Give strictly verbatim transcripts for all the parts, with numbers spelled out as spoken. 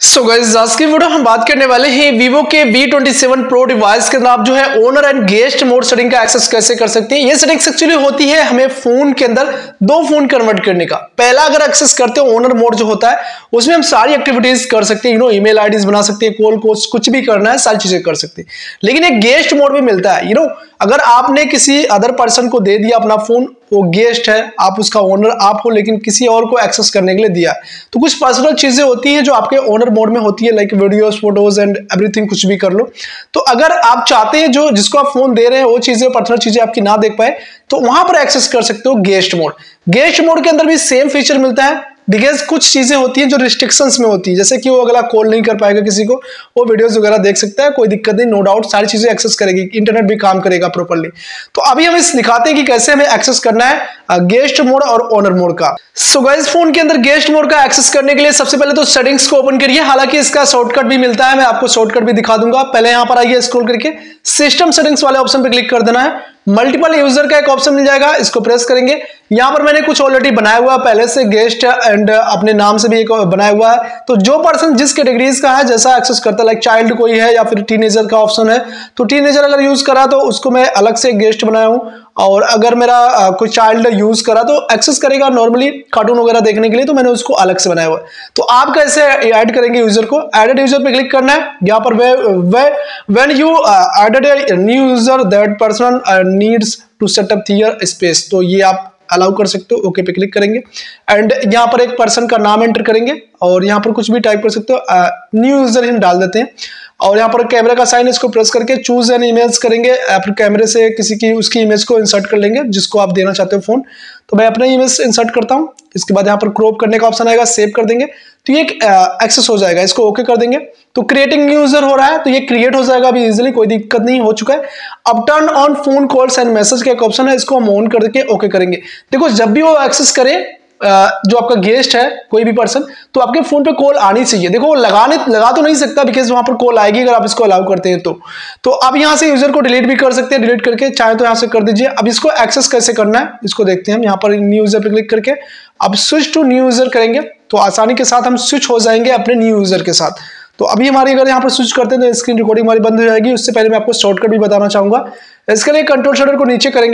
So guys आज की video हम बात करने वाले हैं वीवो के V twenty seven pro device के अंदर आप जो है owner and guest mode setting का एक्सेस कैसे कर सकते हैं। ये सेटिंग्स एक्चुअली होती है हमें फोन के अंदर दो फोन कन्वर्ट करने का। पहला अगर एक्सेस करते हो ओनर मोड जो होता है उसमें हम सारी एक्टिविटीज कर सकते हैं, यू नो ईमेल आईडीज बना सकते हैं, कॉल कोच कुछ भी करना है सारी चीजें कर सकते हैं। लेकिन एक गेस्ट मोड भी मिलता है, यू नो अगर आपने किसी अदर पर्सन को दे दिया अपना फोन, वो गेस्ट है, आप उसका ओनर आप हो, लेकिन किसी और को एक्सेस करने के लिए दिया, तो कुछ पर्सनल चीजें होती हैं जो आपके ओनर मोड में होती है, like videos, photos and everything, कुछ भी कर लो। तो अगर आप चाहते हैं जो जिसको आप फोन दे रहे हैं वो चीजें पर्सनल चीजें आपकी ना देख पाए, तो वहां पर एक्सेस कर सकते हो गेस्ट मोड। गेस्ट मोड के अंदर भी सेम फीचर मिलता है, बिकॉज कुछ चीजें होती हैं जो रिस्ट्रिक्शंस में होती है, जैसे कि वो अगला कॉल नहीं कर पाएगा किसी को, वो वीडियोस वगैरह देख सकता है, कोई दिक्कत नहीं, नो डाउट सारी चीजें एक्सेस करेगी, इंटरनेट भी काम करेगा प्रॉपर्ली। तो अभी हम इस दिखाते हैं कि कैसे हमें एक्सेस करना है गेस्ट मोड और ओनर मोड का। सो गाइस फोन के अंदर गेस्ट मोड का एक्सेस करने के लिए सबसे पहले तो सेटिंग्स को ओपन करिए, हालांकि इसका शॉर्टकट भी मिलता है, मैं आपको शॉर्टकट भी दिखा दूंगा। पहले यहाँ पर आइए, स्क्रॉल करके सिस्टम सेटिंग्स वाले ऑप्शन पर क्लिक कर देना है। मल्टीपल यूजर का एक ऑप्शन मिल जाएगा, इसको प्रेस करेंगे। यहां पर मैंने कुछ ऑलरेडी बनाया हुआ है पहले से, गेस्ट एंड अपने नाम से भी एक बनाया हुआ है। तो जो पर्सन जिस कैटेगरीज का है जैसा एक्सेस करता है, लाइक चाइल्ड कोई है या फिर टीनेजर का ऑप्शन है, तो टीनेजर अगर यूज करा तो उसको मैं अलग से गेस्ट बनाया हूं, और अगर मेरा आ, कोई चाइल्ड यूज करा तो एक्सेस करेगा नॉर्मली कार्टून वगैरह देखने के लिए, तो मैंने उसको अलग से बनाया हुआ है। तो आप कैसे ऐड करेंगे यूजर को? एडेड यूजर पे क्लिक करना है। यहाँ पर way, way, when you added a new user that person needs to set up here space, तो ये आप अलाउ कर सकते हो। ओके पे क्लिक करेंगे एंड यहाँ पर एक पर्सन का नाम एंटर करेंगे और यहाँ पर कुछ भी टाइप कर सकते हो, न्यू यूजर हम डाल देते हैं। और यहाँ पर कैमरा का साइन, इसको प्रेस करके चूज एन इमेज करेंगे, फिर कैमरे से किसी की उसकी इमेज को इंसर्ट कर लेंगे जिसको आप देना चाहते हो फोन। तो मैं अपना इमेज इंसर्ट करता हूँ। इसके बाद यहाँ पर क्रॉप करने का ऑप्शन आएगा, सेव कर देंगे, तो ये एक्सेस हो जाएगा। इसको ओके कर देंगे तो क्रिएटिंग न्यू यूजर हो रहा है, तो ये क्रिएट हो जाएगा अभी इजीली, कोई दिक्कत नहीं, हो चुका है। अब turn on phone calls and message का एक ऑप्शन है, इसको हम ऑन करके ओके करेंगे। देखो जब भी वो एक्सेस करे जो आपका गेस्ट है कोई भी पर्सन, तो आपके फोन पे कॉल आनी चाहिए। देखो वो लगाने लगा तो नहीं सकता बिकॉज वहां पर कॉल आएगी अगर आप इसको अलाउ करते हैं तो तो आप यहां से यूजर को डिलीट भी कर सकते हैं, डिलीट करके चाहे तो यहां से कर दीजिए। अब इसको एक्सेस कैसे करना है इसको देखते हैं हम। यहाँ पर न्यू यूजर पे क्लिक करके अब स्विच टू न्यू यूजर करेंगे, तो आसानी के साथ हम स्विच हो जाएंगे अपने न्यू यूजर के साथ। तो अभी हमारी अगर यहाँ पर स्विच करते हैं तो स्क्रीन रिकॉर्डिंग हमारी बंद हो जाएगी। उससे पहले मैं आपको शॉर्टकट भी बताना चाहूंगा। इसके लिए कंट्रोल शटर को नीचे करेंगे,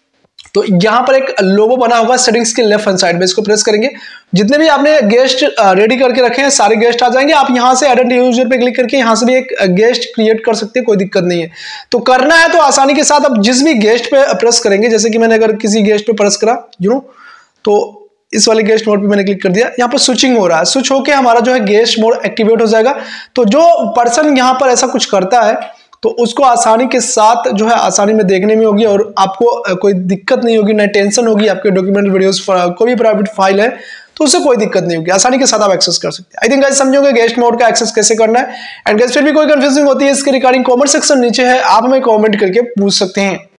तो यहाँ पर एक लोगो बना होगा सेटिंग्स के लेफ्ट हैंड साइड में, इसको प्रेस करेंगे। जितने भी आपने गेस्ट रेडी करके रखे हैं सारे गेस्ट आ जाएंगे। आप यहाँ से एड यूजर पे क्लिक करके यहाँ से भी एक गेस्ट क्रिएट कर सकते हैं, कोई दिक्कत नहीं है। तो करना है तो आसानी के साथ अब जिस भी गेस्ट पे प्रेस करेंगे, जैसे कि मैंने अगर किसी गेस्ट पे प्रेस करा, यू नो, तो इस वाले गेस्ट मोड पे मैंने क्लिक कर दिया। यहाँ पर स्विचिंग हो रहा है, स्विच होके हमारा जो है गेस्ट मोड एक्टिवेट हो जाएगा। तो जो पर्सन यहाँ पर ऐसा कुछ करता है तो उसको आसानी के साथ जो है आसानी में देखने में होगी और आपको कोई दिक्कत नहीं होगी, ना टेंशन होगी। आपके डॉक्यूमेंट वीडियोस कोई भी प्राइवेट फाइल है तो उससे कोई दिक्कत नहीं होगी, आसानी के साथ आप एक्सेस कर सकते हैं। आई थिंक गाइस समझोगे गेस्ट मोड का एक्सेस कैसे करना है। एंड गाइस फिर भी कोई कंफ्यूजिंग होती है इसके रिगार्डिंग कमेंट सेक्शन नीचे है, आप हमें कमेंट करके पूछ सकते हैं।